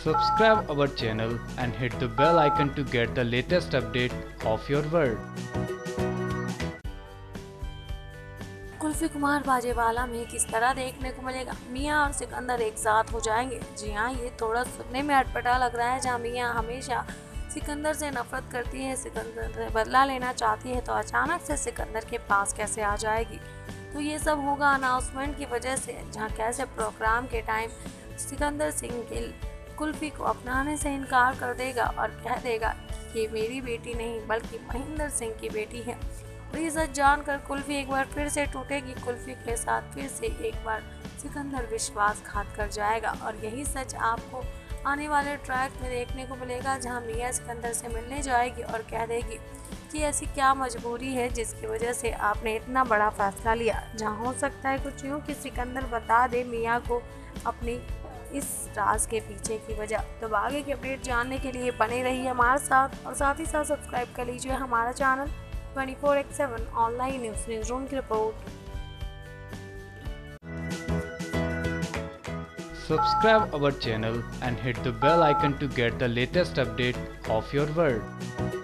Subscribe our channel and hit the bell icon to get the latest update of your world. Kulfi Kumar Bajewala में किस तरह देखने को मिलेगा मियाँ और सिकंदर एक साथ हो जाएंगे। जी हाँ, ये थोड़ा सुनने में अटपटा लग रहा है। जहाँ मियाँ हमेशा सिकंदर से नफरत करती है, सिकंदर से बदला लेना चाहती है, तो अचानक से सिकंदर के पास कैसे आ जाएगी। तो ये सब होगा अनाउंसमेंट की वजह से, जहाँ कैसे प्रोग्राम के टाइम सिकंदर सिंह गिल कुल्फी को अपनाने से इनकार कर देगा और कह देगा कि ये मेरी बेटी नहीं बल्कि महेंद्र सिंह की बेटी है। और ये सच जानकर कुल्फी एक बार फिर से टूटेगी। कुल्फी के साथ फिर से एक बार सिकंदर विश्वासघात कर जाएगा और यही सच आपको आने वाले ट्रैक में देखने को मिलेगा, जहां मिया सिकंदर से मिलने जाएगी और कह देगी कि ऐसी क्या मजबूरी है जिसकी वजह से आपने इतना बड़ा फैसला लिया। जहां हो सकता है कुछ यूँ कि सिकंदर बता दे मिया को अपनी इस राज के पीछे की वजह। तो आगे की अपडेट जानने के लिए बने रहिए हमारे साथ और साथ ही साथ सब्सक्राइब कर लीजिए हमारा चैनल 24/7 ऑनलाइन न्यूज़ रूम की रिपोर्ट। Subscribe our channel and hit the bell icon to get the latest update of your world.